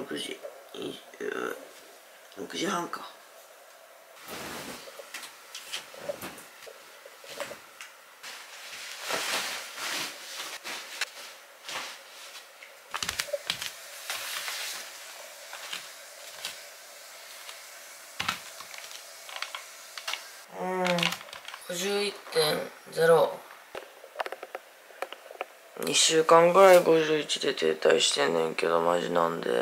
6時6時半か。51.0。2週間ぐらい51で停滞してんねんけど、マジなんで。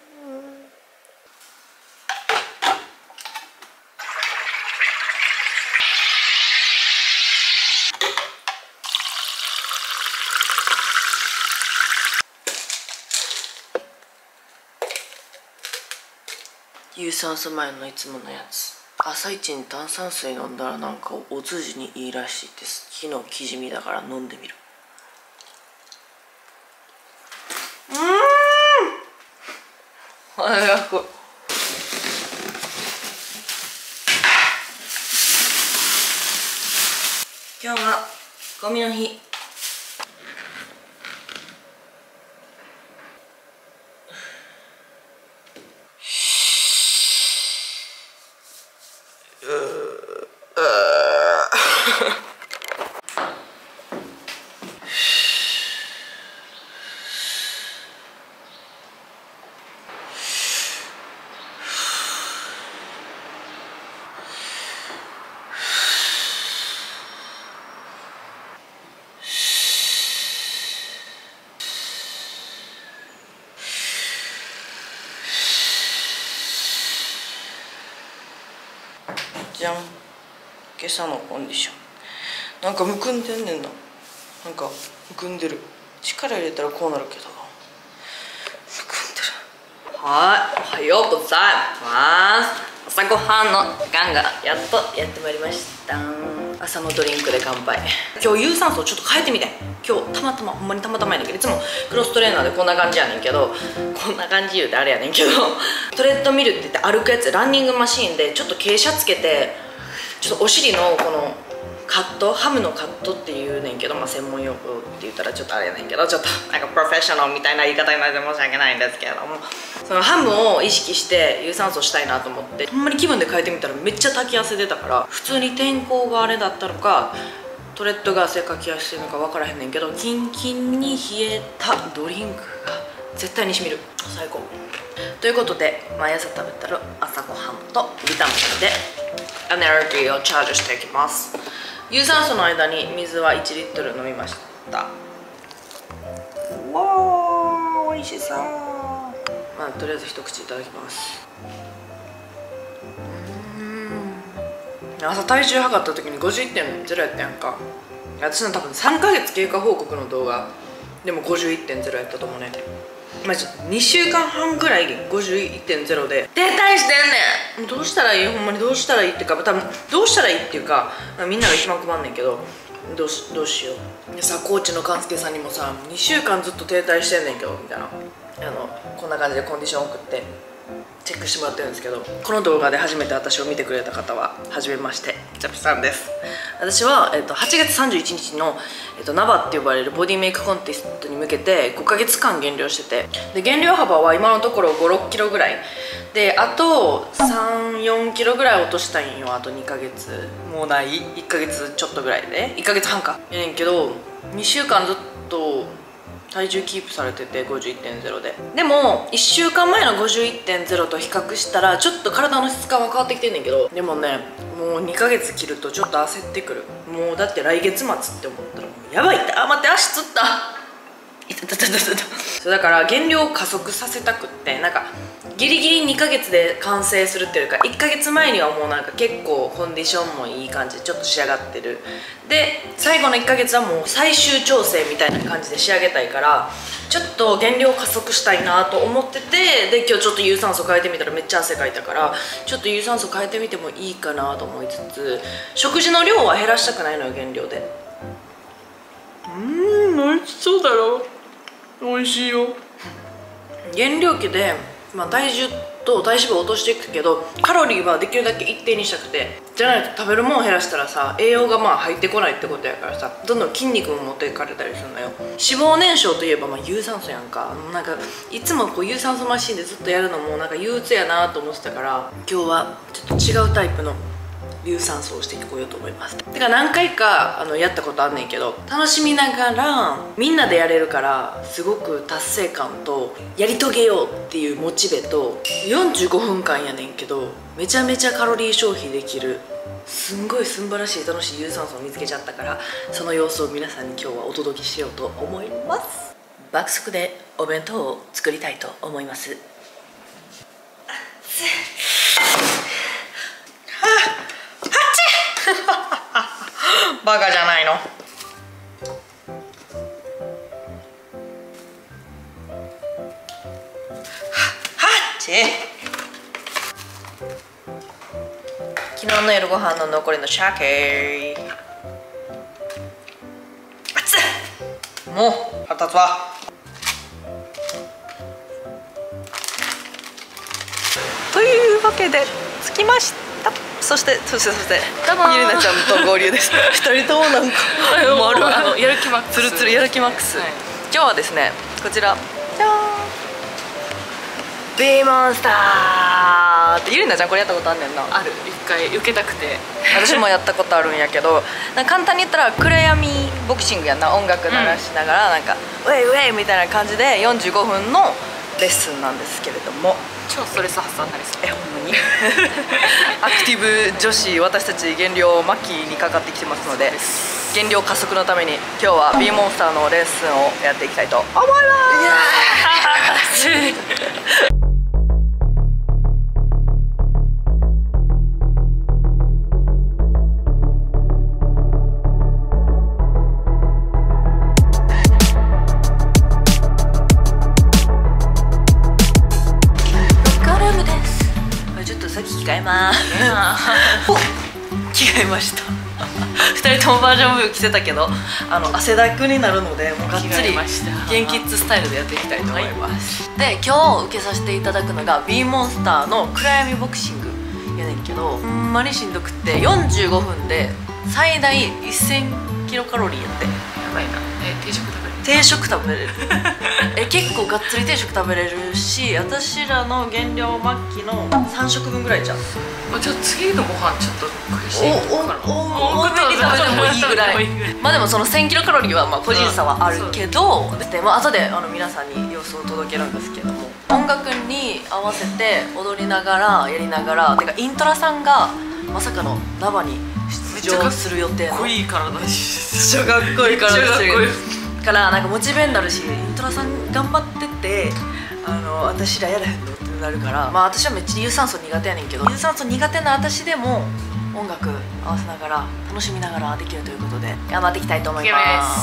有酸素前のいつものやつ。朝一に炭酸水飲んだらなんかお通じにいいらしいです。昨日記事見だから飲んでみる。早く。今日はゴミの日。じゃん。今朝のコンディション。なんかむくんでんねんな。なんかむくんでる。力入れたらこうなるけど。むくんでる。はい、おはようございます。朝ごはんの時間がやっとやってまいりました。朝のドリンクで乾杯。今日有酸素をちょっと変えてみて。今日たまたま、ほんまにたまたまやねんけど、いつもクロストレーナーでこんな感じやねんけど、こんな感じ言うてあれやねんけど、トレッドミルって言って歩くやつ、ランニングマシーンでちょっと傾斜つけて、ちょっとお尻のこのカット、ハムのカットっていうねんけど、まあ、専門用語って言ったらちょっとあれやねんけど、ちょっとなんかプロフェッショナルみたいな言い方になって申し訳ないんですけれども、そのハムを意識して有酸素したいなと思って、ほんまに気分で変えてみたらめっちゃ滝汗出たから、普通に天候があれだったのかトレッドが汗かきやすいのか分からへんねんけど、キンキンに冷えたドリンクが絶対にしみる。最高。ということで、毎朝食べたら朝ごはんとビタミンでエネルギーをチャージしていきます。有酸素の間に水は1リットル飲みました。わー、おいしそう。まあとりあえず一口いただきます。朝体重測った時に 51.0 やったやんか。私の多分3ヶ月経過報告の動画でも 51.0 やったと思うね。まあちょっと2週間半ぐらい 51.0 で停滞してんねん。どうしたらいい、ほんまにどうしたらいいっていうか、多分どうしたらいいっていうか、みんなが一番困んねんけど、どうしよう。でさ、コーチの勘介さんにもさ、2週間ずっと停滞してんねんけどみたいな、こんな感じでコンディション送ってチェックしてもらってるんですけど、この動画で初めて私を見てくれた方は初めまして、チャピさんです。私は、8月31日の、ナバって呼ばれるボディメイクコンテストに向けて5ヶ月間減量してて、で減量幅は今のところ5、6キロぐらいで、あと3、4キロぐらい落としたいんよ。あと2ヶ月もうない、1ヶ月ちょっとぐらいで、1ヶ月半かやねんけど、2週間ずっと体重キープされてて 51.0 で、でも1週間前の 51.0 と比較したらちょっと体の質感は変わってきてんねんけど、でもね、もう2ヶ月切るとちょっと焦ってくる。もうだって来月末って思ったらもうやばいって、あ、待って、足つった、いたたたたた。そうだから減量を加速させたくって、なんかギリギリ2ヶ月で完成するっていうか、1ヶ月前にはもうなんか結構コンディションもいい感じでちょっと仕上がってる。で最後の1ヶ月はもう最終調整みたいな感じで仕上げたいから、ちょっと減量加速したいなと思ってて、で今日ちょっと有酸素変えてみたらめっちゃ汗かいたから、ちょっと有酸素変えてみてもいいかなと思いつつ、食事の量は減らしたくないのよ、減量で。美味しそうだろ。美味しいよ。減量期で、まあ、体重と体脂肪を落としていくけど、カロリーはできるだけ一定にしたくて、じゃないと食べるもん減らしたらさ、栄養がまあ入ってこないってことやからさ、どんどん筋肉も持っていかれたりするのよ。脂肪燃焼といえばまあ有酸素やんか。なんかいつもこう有酸素マシンでずっとやるのもなんか憂鬱やなと思ってたから、今日はちょっと違うタイプの有酸素をしてこようと思います。てか何回かやったことあんねんけど、楽しみながらみんなでやれるからすごく達成感とやり遂げようっていうモチベと、45分間やねんけどめちゃめちゃカロリー消費できるすんごい素晴らしい楽しい有酸素を見つけちゃったから、その様子を皆さんに今日はお届けしようと思います。爆速でお弁当を作りたいと思います。バカじゃないの。はっち。昨日の夜ご飯の残りの鮭。熱っ。もう腹立つわ。というわけで着きました。そしてゆりなちゃんと合流です。2人ともなんかやる気マックス、 ツルツルやる気マックス。今日はですね、こちらじゃーん、ビーモンスターって。ゆりなちゃんこれやったことあんねんな。 ある。一回受けたくて私もやったことあるんやけど、なんか簡単に言ったら暗闇ボクシングやんな。音楽鳴らしながらなんかウェイウェイみたいな感じで45分のレッスンなんですけれども、 超ストレス発散になりそう。 ほんまにアクティブ女子、私たち減量末期にかかってきてますので、減量加速のために今日は B モンスターのレッスンをやっていきたいと思います。着替えまーす。着替えました。2人ともバージョンブー着てたけど、汗だくになるので、もうがっつりゲンキッズスタイルでやっていきたいと思います。で、今日受けさせていただくのが B モンスターの暗闇ボクシングやねんけど、ほんまにしんどくって45分で最大1000キロカロリーやって。 やばいな。 定食食べれる。結構がっつり定食食べれるし、私らの減量末期の3食分ぐらいじゃん。 じゃあ次のご飯ちょっと悔しいから多めに食べてもいいぐらい。まあでもその1000キロカロリーはまあ個人差はあるけど、でも後で皆さんに様子を届けるんですけども、音楽に合わせて踊りながらやりながら、てかイントラさんがまさかのナバに出場する予定の。 かっこいい体だし、 めっちゃかっこいい体してるからなんかモチベになるし、イントラさん頑張ってて私らやらへんのってなるから、まあ私はめっちゃ有酸素苦手やねんけど、有酸素苦手な私でも音楽合わせながら楽しみながらできるということで頑張っていきたいと思います。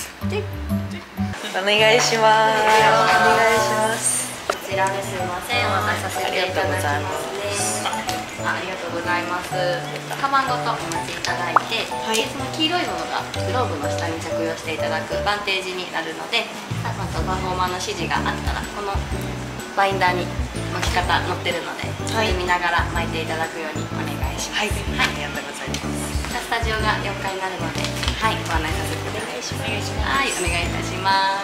お願いします。お願いします。 こちらですいません、お渡しさせていただきますね。ありがとうございます。カバンごとお持ちいただいて、その黄色いものがグローブの下に着用していただくバンテージになるので、またパフォーマーの指示があったらこのバインダーに巻き方載ってるので、見ながら巻いていただくようにお願いします。はい、ありがとうございます。スタジオが4階になるので、はい、ご案内させてお願いします。はい、お願いいたします。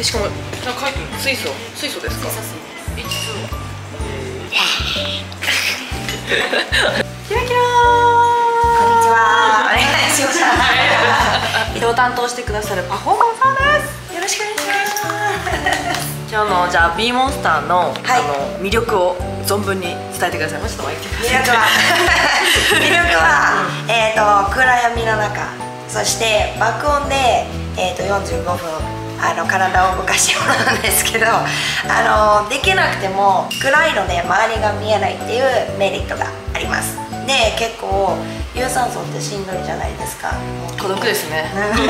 しかもなんか書いてる水素ですか？ 水素です。 キラキラー。こんにちは。お願いします。 移動担当してくださるパフォーマンサーです。よろしくお願いします。今日のじゃあ B モンスターの魅力を存分に伝えてください。もうちょっと前に来てください。 魅力は暗闇の中、そして爆音で45分。体を動かしてもらうんですけど、できなくても暗いので周りが見えないっていうメリットがあります。で、結構有酸素ってしんどいじゃないですか。 孤独ですね。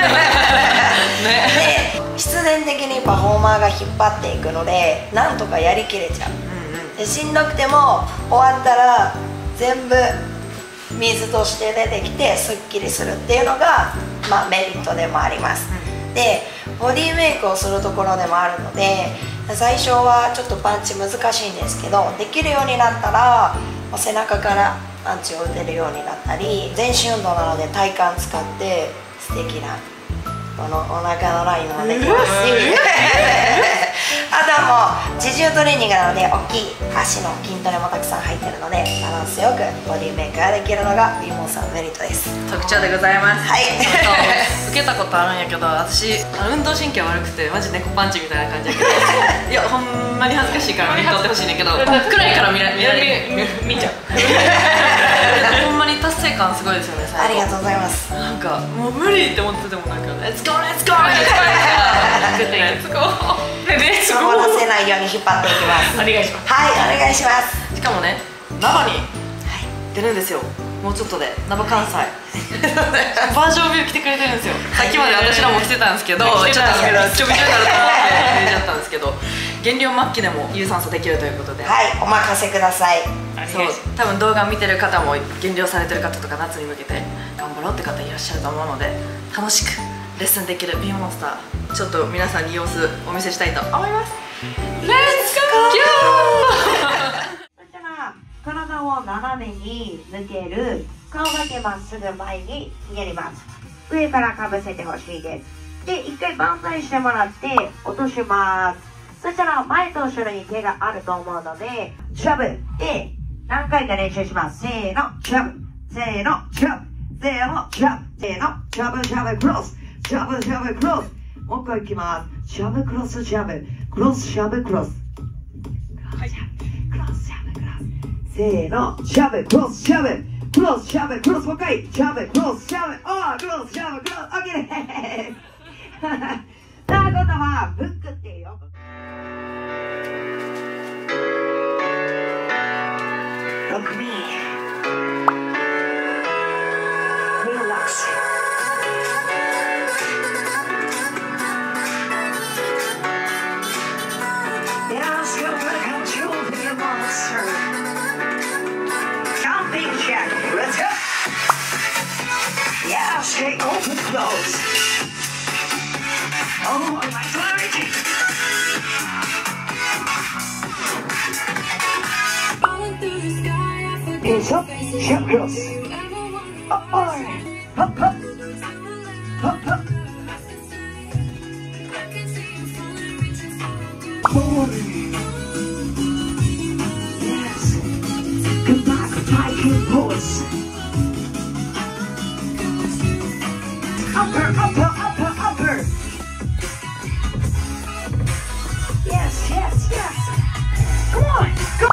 で、必然的にパフォーマーが引っ張っていくので、なんとかやりきれちゃう。で、しんどくても終わったら全部水として出てきてすっきりするっていうのが、まあ、メリットでもあります。で、ボディメイクをするところでもあるので、 最初はちょっとパンチ難しいんですけど、できるようになったら背中からパンチを打てるようになったり、全身運動なので体幹使って素敵なこのお腹のラインもできますしあとはもう自重トレーニングなので大きい足の筋トレもたくさん入ってるので、バランスよくボディメイクができるのがビモンさんのメリットです。 特徴でございます。 はい受けたことあるんやけど、私運動神経悪くてマジ猫パンチみたいな感じやけどいやほんまに恥ずかしいから見とってほしいねんけど、暗いから見ちゃうほんまに達成感すごいですよね。 ありがとうございます。 なんかもう無理って思っててもなんか「レッツゴーレッツゴー!」ってレッツゴーレッツゴーサボらせないように引っ張っていきます。 お願いします。 はい、お願いします。 しかもね、ナバに出るんですよ。もうちょっとでナバ関西バージョンビュー来てくれてるんですよ。さっきまで私らも来てたんですけど、ちょっとびちょびちょになると思って出ちゃったんですけど、減量末期でも有酸素できるということで、 はい、お任せください。 そう、多分動画見てる方も減量されてる方とか夏に向けて頑張ろうって方いらっしゃると思うので、楽しくレッスンできるビーモンスター、ちょっと皆さんに様子お見せしたいと思います。レッツゴーそしたら体を斜めに抜ける、顔だけまっすぐ前にひねります。上からかぶせてほしいです。で、一回万歳してもらって落とします。そしたら前と後ろに手があると思うので、ジャブで何回か練習します。せーの、ジャブ、せーの、ジャブ、せーの、ジャブ、せーの、ジャブ、ジャブ、クロス、ジャブ、ジャブ、クロス。もう一回いきます。ジャブ、クロス、ジャブ、クロス、ジャブ、クロス。クロス、ジャブ、クロス、ジャブ、クロス。せーの、ジャブ、クロス、ジャブ、クロス、ジャブ、クロス。もう一回、ジャブ、クロス、ジャブ、クロス、ジャブ、クロス。オッケーです。さあ、今度はフックってよ。Look me. Relax. Yes, you're welcome to be a monster. Jumping jack. Let's go. Yes, okay, open close. Oh, my clarity. Is up, jump cross. Up, up, up, up, up. Forward. Yes. Come back, Viking pose. Upper, upper, upper, upper. Yes, yes, yes. Come on, go.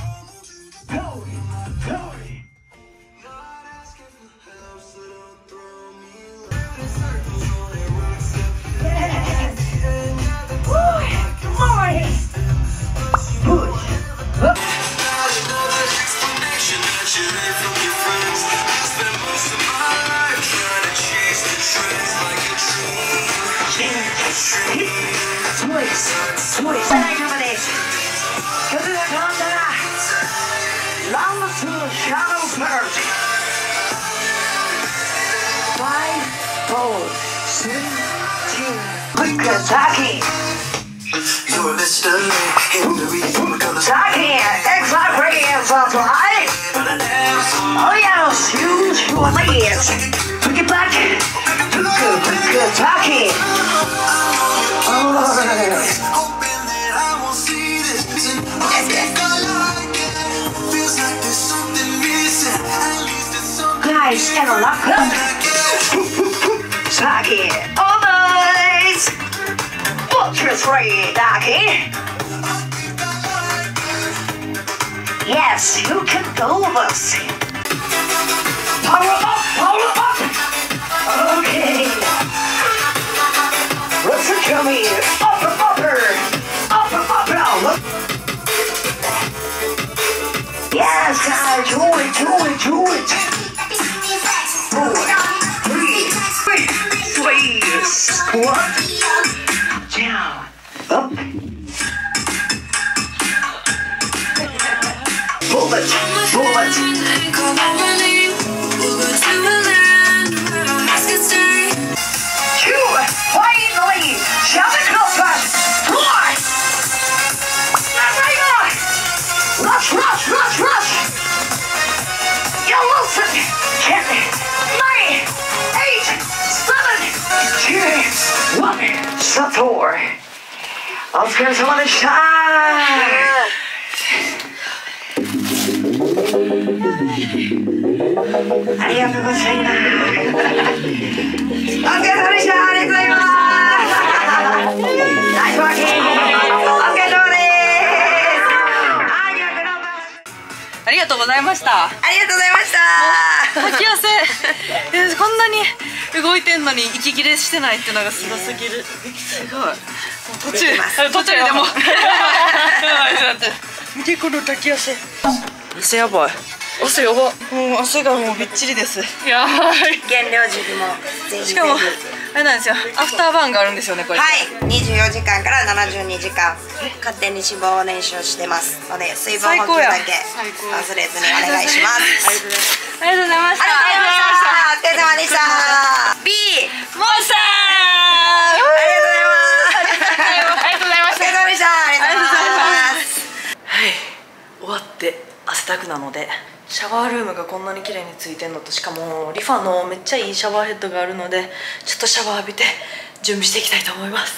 Taki! Taki! Exciting! Supply! Oh yes! Huge legs! Pick it back! Taki! Guys, stand lock up! Taki! All nice! Buttress free, Taki! Yes, you can do this! Power up! Power up! Okay! Listen to me! Upper, upper! Upper, upper! Yes, guys! Do it, do it, do it! 4, 3, squeeze! Squat! Down! Up! Pull it! Pull it! Two! Finally! Shove it closer! One! お疲れ様でした。ありがとうございます。お疲れ様でした。ありがとうございます。ナイスワーキング。お疲れ様です。 ありがとうございました。 ありがとうございました。 吐き汗こんなに動いてんのに息切れしてないってのがすごすぎる。すごい。途中でも見てこの抱き汗。汗やばい。汗やば。もう汗がもうびっちりです。 やばい。 減量時期もぜひ。 しかもあれなんですよ。アフターバーンがあるんですよねこれ。 はい。24時間から72時間勝手に脂肪を燃焼してますので水分補給だけ忘れずにお願いします。 ありがとうございました。 お疲れ様でした。B モンスター。 ありがとうございます。お疲れ様でした。ありがとうございます。 はい、終わって汗だくなのでシャワールームがこんなに綺麗についてんのとしかもリファのめっちゃいいシャワーヘッドがあるのでちょっとシャワー浴びて準備していきたいと思います。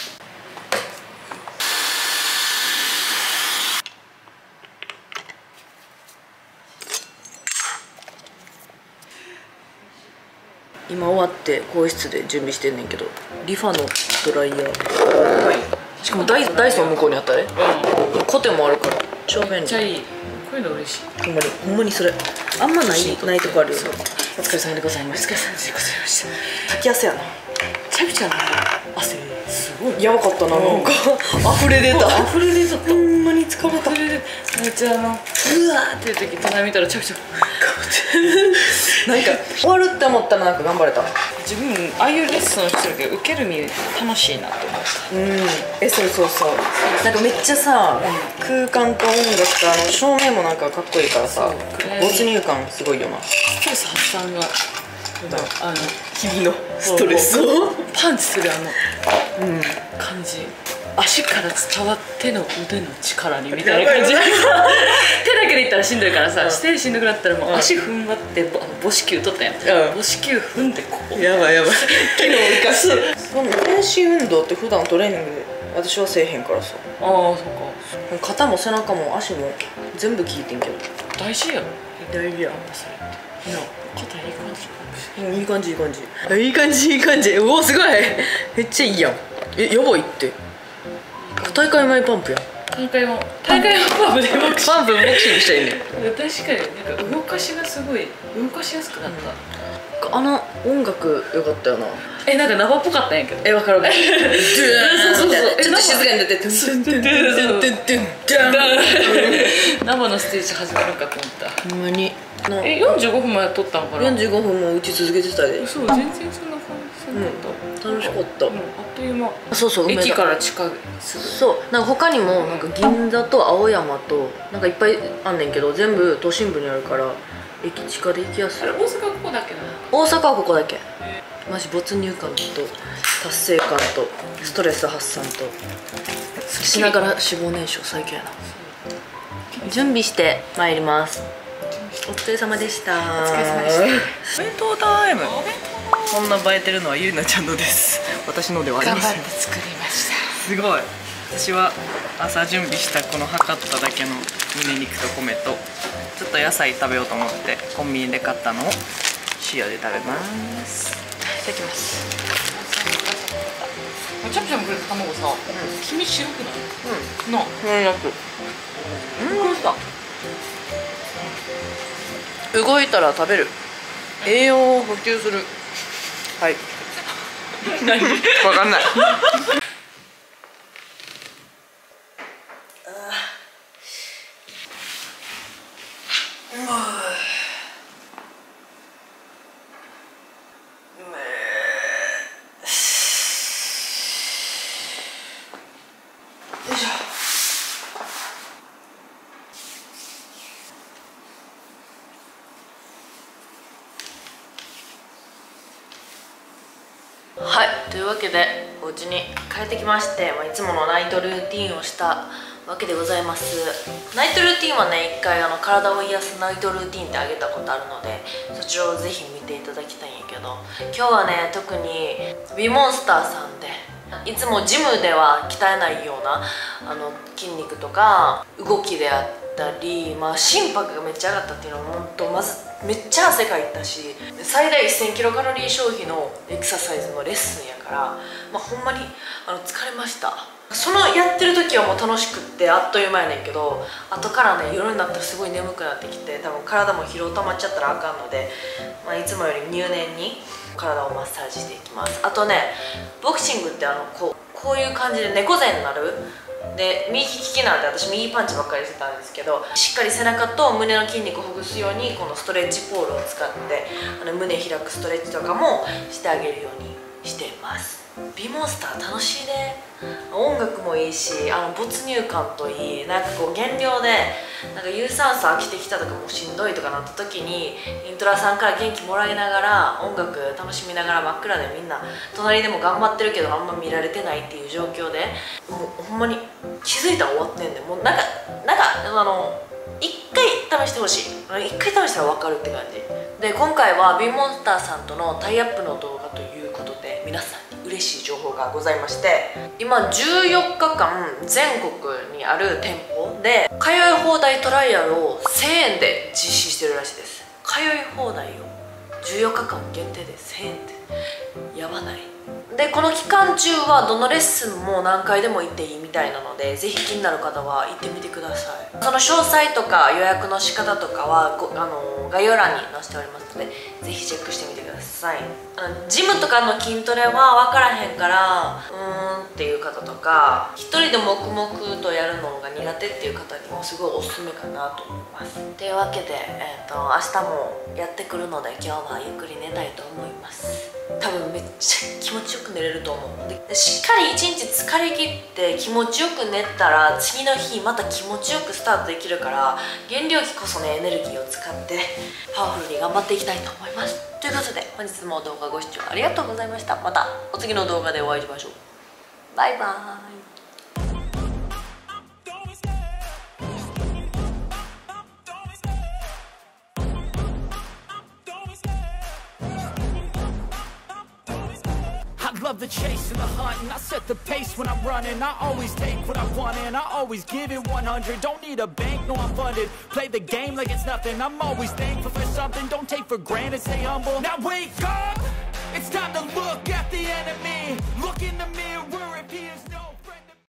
今終わって更衣室で準備してんねんけどリファのドライヤー、しかもダイソン向こうにあったね、コテもあるから超便利。 めっちゃいい。こういうの嬉しい。 ほんまにそれあんまないとこあるよ。お疲れ様でございました。お疲れ様でございました。炊き汗やな。めちゃくちゃな汗すごいやばかったな。なんか溢れ出た。溢れ出た。ほんまに疲れた。 めっちゃうわーっていう時隣見たらちゃくちゃなんか終わるって思ったらなんか頑張れた。 自分ああいうレッスンしてるけど受ける身楽しいなって思った。 そうなんかめっちゃさ、空間と音楽と照明もなんかかっこいいからさ没入感すごいよな。 ストレス発散が日々のストレスをパンチする感じ、足から伝わっての腕の力にみたいな感じ手だけでいったらしんどいからさ、手でしんどくなったらもう足踏ん張って母子球取ったやん、母子球踏んでこうやばい機能生かす。その全身運動って普段トレーニングで私はせえへんからさ。 ああ、そっか。 肩も背中も足も全部効いてんけど大事やろ。 大事やんそれってな肩いい感じ。 いい感じいい感じ。おおすごいめっちゃいいやん。やばいって。大会前パンプやん。 大会もパンプでボクシングパンプボクシングしたらいいね。 確かになんか動かしがすごい動かしやすくなった。 音楽良かったよな。 なんか生っぽかったんやけど。 分かる。 そうちょっと静かになって生のステージ始まるかと思った。 ほんまに 45分まで撮ったのかな。 45分も打ち続けてたで。 そう、全然そんな感じだった。 楽しかった。 あっという間。 そう駅から近い。 そうなんか他にもなんか銀座と青山となんかいっぱいあんねんけど全部都心部にあるから駅近で行きやすい。 大阪はここだけな。 大阪はここだけ。マジ没入感と達成感とストレス発散としながら脂肪燃焼最強やな。準備してまいります。お疲れ様でした。お疲れ様でした。 お弁当タイム。こんな映えてるのはゆうなちゃんのです。私のではありません。 頑張って作りました。 すごい。私は朝準備したこの測っただけの胸肉と米とちょっと野菜食べようと思ってコンビニで買ったのを塩で食べます。いただきます。 チャプチャプくれた卵さ、黄身白くない？なあ。 動いたら食べる。栄養を補給する。はい。 何？ わかんない。はい、というわけでお家に帰ってきまして、いつものナイトルーティンをしたわけでございます。ナイトルーティンはね、一回体を癒すナイトルーティンってあげたことあるので、そちらをぜひ見ていただきたいんやけど、今日はね特にビモンスターさんでいつもジムでは鍛えないような筋肉とか動きであったり、心拍がめっちゃ上がったっていうのも本当まずめっちゃ汗かいたし、最大1000キロカロリー消費のエクササイズのレッスンやから、ほんまに疲れました。そのやってる時はもう楽しくってあっという間やねんけど、後からね夜になったらすごい眠くなってきて、多分体も疲労溜まっちゃったらあかんので、いつもより入念に体をマッサージしていきます。あとね、ボクシングってこういう感じで猫背になるで、右利きなんで私右パンチばっかりしてたんですけど、しっかり背中と胸の筋肉をほぐすようにこのストレッチポールを使って胸開くストレッチとかもしてあげるようにしています。ビモンスター楽しいね。音楽もいいし、没入感といい、減量で有酸素飽きてきたとかもうしんどいとかなった時にイントラさんから元気もらいながら音楽楽しみながら、真っ暗でみんな隣でも頑張ってるけどあんま見られてないっていう状況で、もうほんまに気づいたら終わってんで、もう一回試してほしい。一回試したら分かるって感じで、今回はビモンスターさんとのタイアップの動画ということで、皆さんに嬉しい情報がございまして、今14日間全国にある店舗で通い放題トライアルを1000円で実施してるらしいです。通い放題を14日間限定で1000円ってやばない？でこの期間中はどのレッスンも何回でも行っていいみたいなので、ぜひ気になる方は行ってみてください。その詳細とか予約の仕方とかは概要欄に載せておりますので、ぜひチェックしてみてください。ジムとかの筋トレは分からへんからっていう方とか、一人で黙々とやるのが苦手っていう方にもすごいおすすめかなと思います。というわけで、明日もやってくるので、今日はゆっくり寝たいと思います。多分めっちゃ気持ちよく寝れると思う。でしっかり一日疲れ切って気持ちよく寝たら、次の日また気持ちよくスタートできるから、減量期こそねエネルギーを使ってパワフルに頑張っていきたいと思います。ということで本日も動画ご視聴ありがとうございました。またお次の動画でお会いしましょう。バイバーイ。 I love the chase and the hunt, and I set the pace when I'm running. I always take what I want and I always give it 100. Don't need a bank, no I'm funded. Play the game like it's nothing. I'm always thankful for something. Don't take for granted, stay humble. Now wake up, it's time to look at the enemy. Look in the mirror.